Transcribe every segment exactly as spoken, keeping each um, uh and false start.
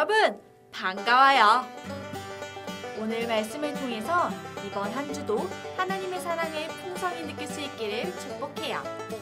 여러분, 반가워요. 오늘 말씀을 통해서 이번 한 주도 하나님의 사랑을 풍성히 느낄 수 있기를 축복해요.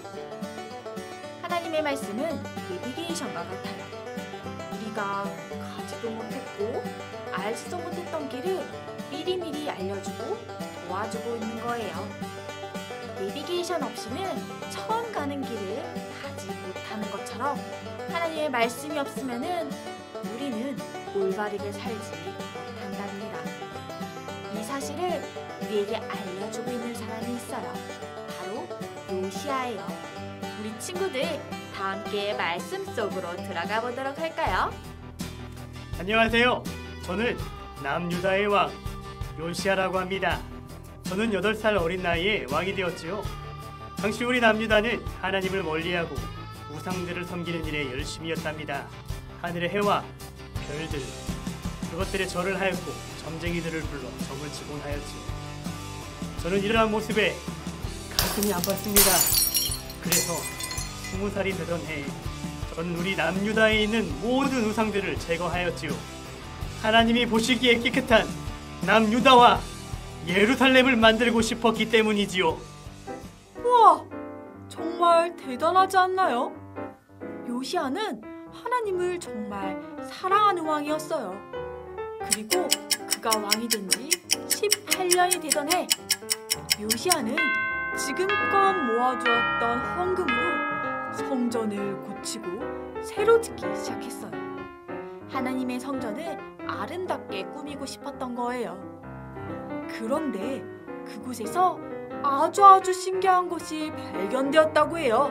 하나님의 말씀은 내비게이션과 같아요. 우리가 가지도 못했고 알지도 못했던 길을 미리미리 알려주고 도와주고 있는 거예요. 내비게이션 없이는 처음 가는 길을 가지 못하는 것처럼 하나님의 말씀이 없으면은 우리는 올바르게 살지 못한답니다. 이 사실을 우리에게 알려주고 있는 사람이 있어요. 바로 요시야예요. 우리 친구들 다 함께 말씀 속으로 들어가 보도록 할까요? 안녕하세요. 저는 남유다의 왕 요시야라고 합니다. 저는 여덟 살 어린 나이에 왕이 되었지요. 당시 우리 남유다는 하나님을 멀리하고 우상들을 섬기는 일에 열심이었답니다. 하늘의 해와 별들, 그것들의 절을 하였고 점쟁이들을 불러 점을 치곤 하였지요. 저는 이러한 모습에 가슴이 아팠습니다. 그래서 스무 살이 되던 해에 저는 우리 남유다에 있는 모든 우상들을 제거하였지요. 하나님이 보시기에 깨끗한 남유다와 예루살렘을 만들고 싶었기 때문이지요. 우와! 정말 대단하지 않나요? 요시야는 하나님을 정말 사랑하는 왕이었어요. 그리고 그가 왕이 된 지 십팔 년이 되던 해, 요시야는 지금껏 모아두었던 헌금으로 성전을 고치고 새로 짓기 시작했어요. 하나님의 성전을 아름답게 꾸미고 싶었던 거예요. 그런데 그곳에서 아주 아주 신기한 것이 발견되었다고 해요.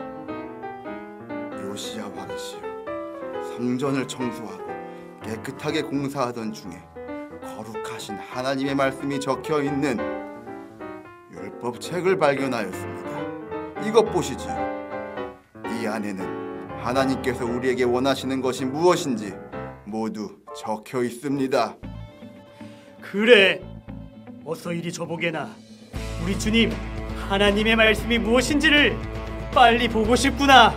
요시야 왕이시여, 성전을 청소하고 깨끗하게 공사하던 중에 거룩하신 하나님의 말씀이 적혀있는 율법책을 발견하였습니다. 이것 보시지요. 이 안에는 하나님께서 우리에게 원하시는 것이 무엇인지 모두 적혀 있습니다. 그래, 어서 이리 줘보게나. 우리 주님 하나님의 말씀이 무엇인지를 빨리 보고 싶구나.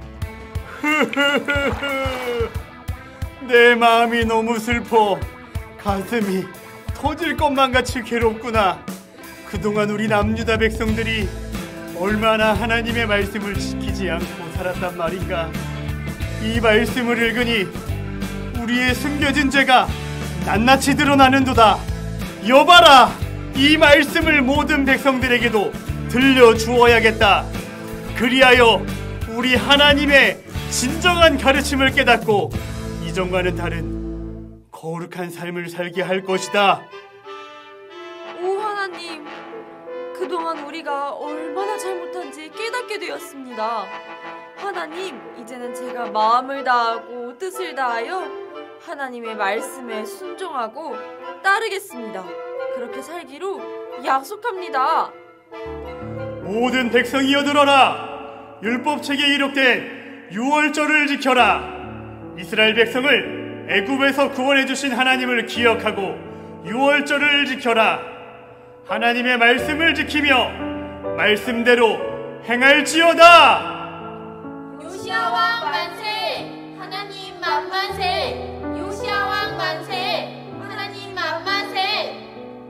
내 마음이 너무 슬퍼. 가슴이 터질 것만 같이 괴롭구나. 그동안 우리 남유다 백성들이 얼마나 하나님의 말씀을 지키지 않고 살았단 말인가. 이 말씀을 읽으니 우리의 숨겨진 죄가 낱낱이 드러나는도다. 여봐라, 이 말씀을 모든 백성들에게도 들려주어야겠다. 그리하여 우리 하나님의 진정한 가르침을 깨닫고 이전과는 다른 거룩한 삶을 살게 할 것이다. 오 하나님, 그동안 우리가 얼마나 잘못한지 깨닫게 되었습니다. 하나님, 이제는 제가 마음을 다하고 뜻을 다하여 하나님의 말씀에 순종하고 따르겠습니다. 그렇게 살기로 약속합니다. 모든 백성이여 들어라. 율법책에 기록된 유월절을 지켜라. 이스라엘 백성을 애굽에서 구원해 주신 하나님을 기억하고 유월절을 지켜라. 하나님의 말씀을 지키며 말씀대로 행할지어다. 요시야 왕 만세! 하나님 만만세! 요시야 왕 만세! 하나님 만만세!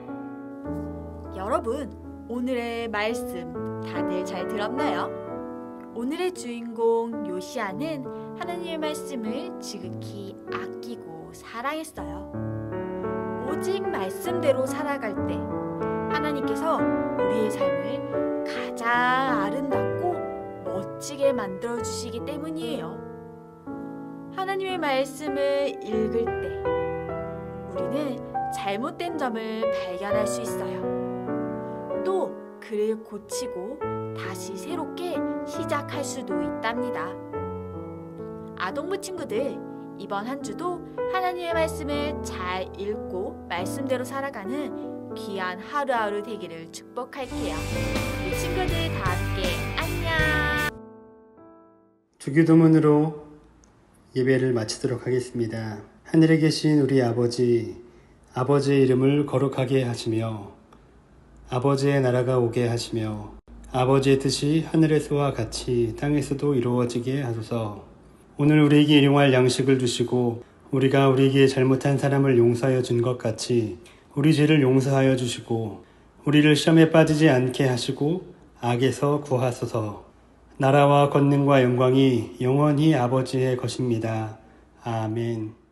여러분, 오늘의 말씀 다들 잘 들었나요? 오늘의 주인공 요시야는 하나님의 말씀을 지극히 아끼고 사랑했어요. 오직 말씀대로 살아갈 때 하나님께서 우리의 삶을 가장 아름답고 멋지게 만들어주시기 때문이에요. 하나님의 말씀을 읽을 때 우리는 잘못된 점을 발견할 수 있어요. 또 그를 고치고 다시 새롭게 시작할 수도 있답니다. 아동부 친구들, 이번 한 주도 하나님의 말씀을 잘 읽고 말씀대로 살아가는 귀한 하루하루 되기를 축복할게요. 우리 친구들 다 함께 안녕. 주기도문으로 예배를 마치도록 하겠습니다. 하늘에 계신 우리 아버지, 아버지의 이름을 거룩하게 하시며 아버지의 나라가 오게 하시며 아버지의 뜻이 하늘에서와 같이 땅에서도 이루어지게 하소서. 오늘 우리에게 일용할 양식을 주시고 우리가 우리에게 잘못한 사람을 용서하여 준 것 같이 우리 죄를 용서하여 주시고 우리를 시험에 빠지지 않게 하시고 악에서 구하소서. 나라와 권능과 영광이 영원히 아버지의 것입니다. 아멘.